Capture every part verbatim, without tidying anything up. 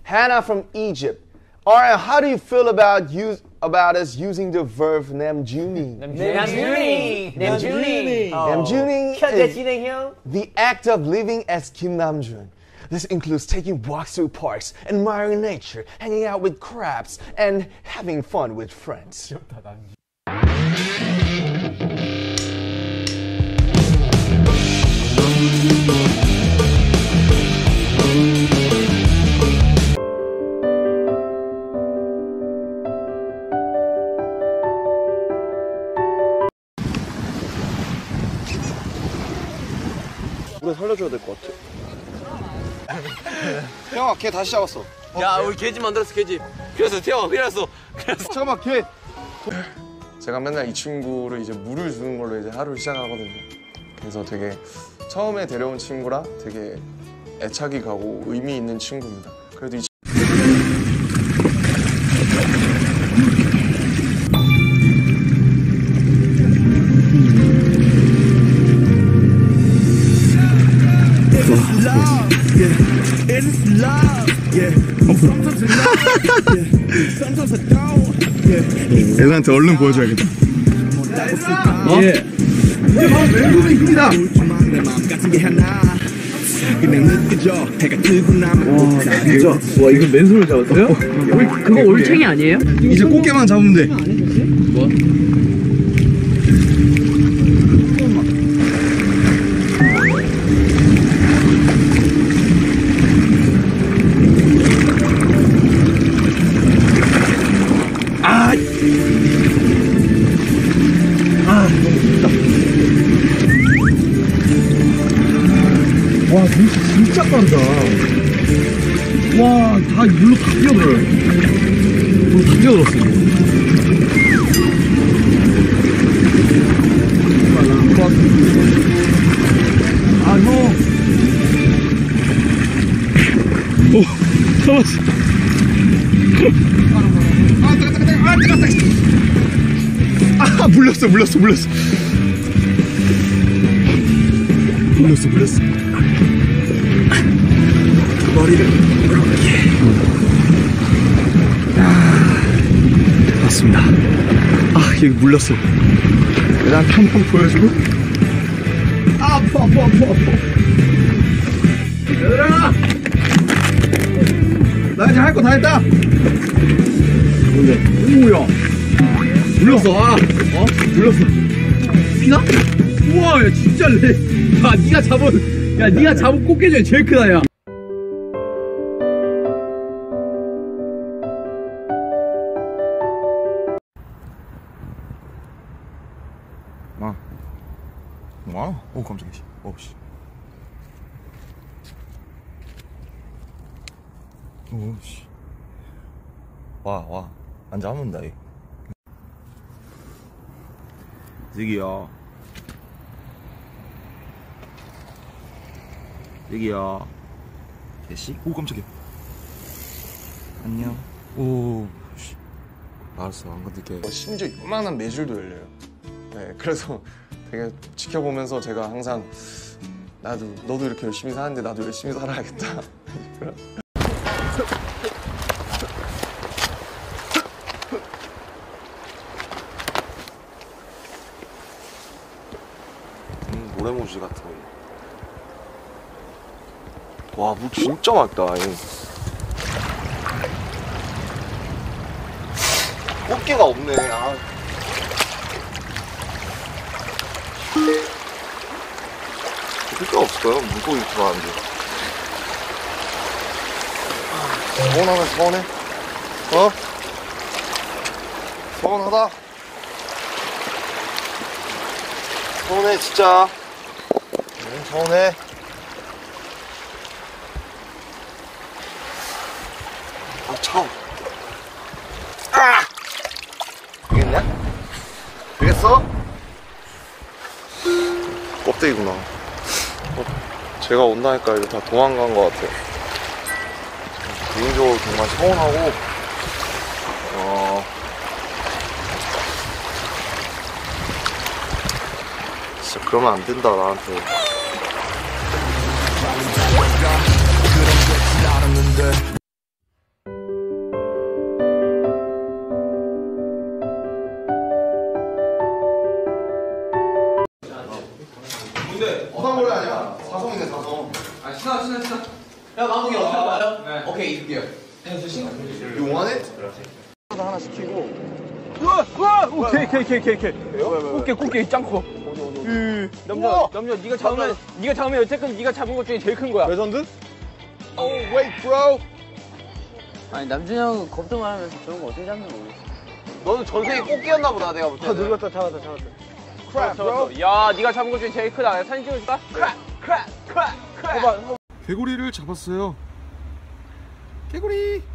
Hannah from Egypt. Alright, how do you feel about use about us using the verb namjuning? Namjuning. Namjuning. Namjuning is the act of living as Kim Namjoon. This includes taking walks through parks, admiring nature, hanging out with crabs, and having fun with friends. 우리가 살려줘야 될 것 같아. 태영아, 걔 다시 잡았어. 어, 야, 우리 개집 만들었어, 개집. 그래서 태영아, 그래서 그래서. 잠깐만, 걔. 제가 맨날 이 친구를 이제 물을 주는 걸로 이제 하루를 시작하거든요. 그래서 되게 처음에 데려온 친구라 되게 애착이 가고 의미 있는 친구입니다. 그래도 이 애들한테 얼른 보여줘야겠다. 어? 예. 이게 바로 맹금의 힘이다. 와, 진짜. 와, 이거 맨손을 잡았어요? 그거 올챙이 아니에요? 이제 꽃게만 잡으면 돼. 뭐? 아! 아, 너무 깊다. 와, 눈치 진짜 빠르다. 와, 다 물로 다 뛰어들어요. 물로 다 뛰어들었어. 아, 형. 오, 잡았어. 아, 뜨거, 뜨거, 뜨거. 아, 뜨거, 뜨거. 아, 물렸어, 물렸어, 물렸어. 물렸어, 물렸어. 머리를 이렇게. 아, 맞습니다. 아, 여기 물렸어. 일단 펌펌 보여주고. 아, 아파, 아파, 아파, 아파. 얘들아! 나 이제 할 거 다 했다! 뭔데? 오야! 물렸어, 아! 어? 물렸어. 피나? 우와, 야, 진짜 래. 야, 니가 잡은, 야, 니가 잡은 꽃게 중에 제일 크다, 야. 마. 와? 오, 깜짝이야. 오, 씨. 오, 씨. 와, 와. 안 잡는다, 이. 여기야. 여기야. 개씨? 오, 깜짝이야. 안녕. 오, 씨. 알았어, 안 건들게. 심지어 요만한 매줄도 열려요. 네, 그래서 되게 지켜보면서 제가 항상 나도, 너도 이렇게 열심히 사는데 나도 열심히 살아야겠다. 음, 모래모지 같은 거. 와, 물 진짜 맑다. 꽃게가 없네. 아. 필요가 없을까요? 물고기 좋아하는데. 서운하네, 서운해. 어? 서운하다. 서운해, 진짜. 응, 서운해. 아, 차워. 아! 되겠냐? 되겠어? 껍데기구나. 어, 제가 온다니까 이거 다 도망간 것 같아요. 개인적으로 정말 서운하고, 어, 진짜 그러면 안 된다, 나한테. 오케이 이게요. You want it? 하나 시키고. 우와 우와 오케이 오케이 오케이 오케이 오케이. 꽃게 꽃게 짱커. 남자 남자 네가 잡으면 네가 잡으면 여태까지 네가 잡은 것 중에 제일 큰 거야. 레전드? Oh wait bro. 아니 남준이 형은 겁도 많으면서 저런 거 어떻게 잡는지 모르겠어. 너는 전생에 꽃게였나 보다 내가 볼 때. 다 눌렀다 잡았다 잡았다. 크랩 브로. 야 네가 잡은 것 중에 제일 크다. 내가 사진 찍어줄까? 크랩 크랩 크랩 크랩. 개구리를 잡았어요. 개구리.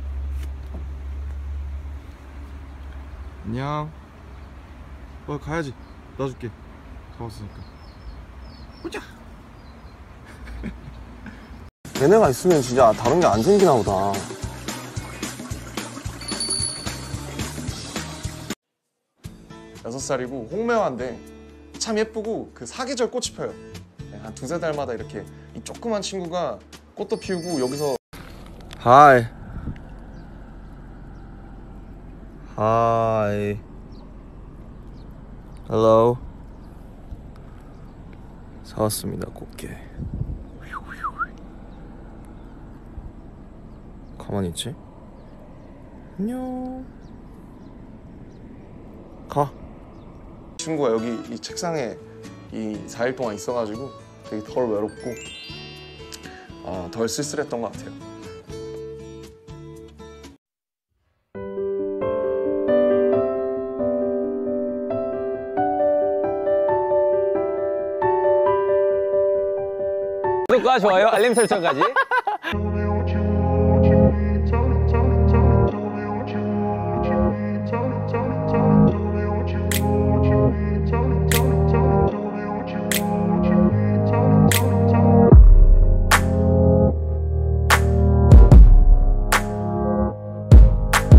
안녕. 어 가야지. 놔줄게. 잡았으니까. 보자. 얘네가 있으면 진짜 다른 게 안 생기나 보다. 여섯 살이고 홍매화인데 참 예쁘고 그 사계절 꽃이 펴요. 한 두세 달마다 이렇게 이 조그만 친구가 꽃도 피우고 여기서. Hi. Hi. Hello. 사왔습니다, 꽃게. 가만히 있지? 안녕. 가. 친구가 여기 이 책상에 이 사 일 동안 있어가지고 되게 덜 외롭고 어, 덜 쓸쓸했던 것 같아요. 구독과 좋아요 알림 설정까지.